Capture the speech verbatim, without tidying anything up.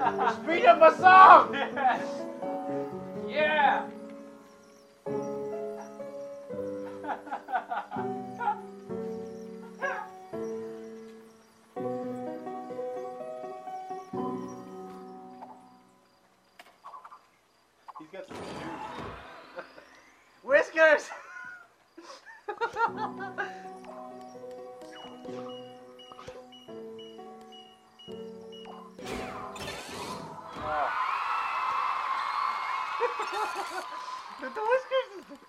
Speed up my song! Yes. Yeah. He's got some juice. Whiskers! The whiskers is